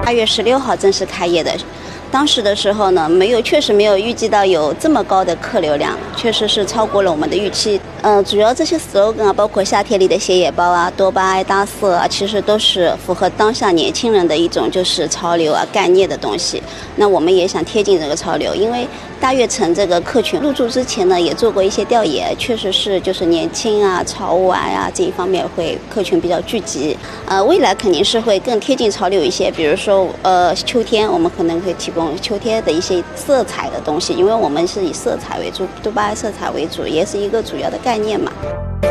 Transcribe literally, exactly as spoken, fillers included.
八月十六号正式开业的。当时的时候呢，没有，确实没有预计到有这么高的客流量，确实是超过了我们的预期。呃，主要这些 slogan 啊，包括夏天里的写野包啊、多巴胺搭色啊，其实都是符合当下年轻人的一种就是潮流啊、概念的东西。那我们也想贴近这个潮流，因为大悦城这个客群入驻之前呢，也做过一些调研，确实是就是年轻啊、潮玩啊这一方面会客群比较聚集。呃，未来肯定是会更贴近潮流一些，比如说呃秋天我们可能会提供秋天的一些色彩的东西，因为我们是以色彩为主，多巴胺色彩为主，也是一个主要的概念嘛。